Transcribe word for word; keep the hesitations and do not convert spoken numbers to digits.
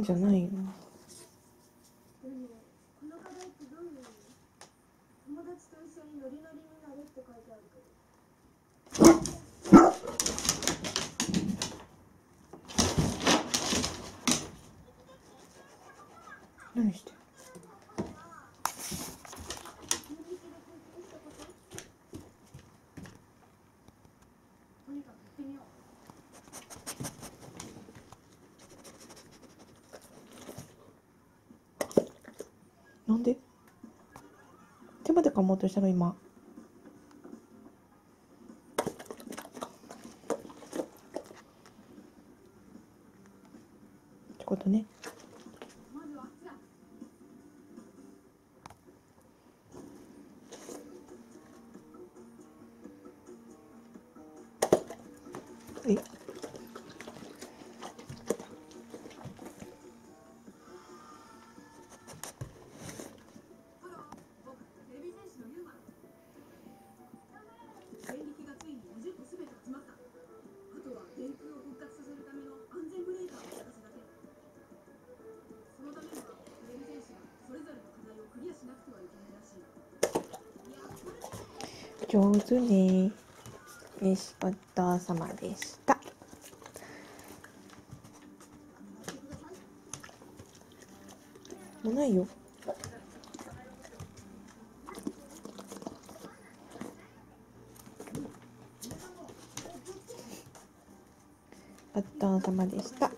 じゃないよ。何してる？なんで手まで噛もうとしたの今。ってことね。え上手ね。よし、ごちそうさまでした。もうないよ。ごちそうさまでした。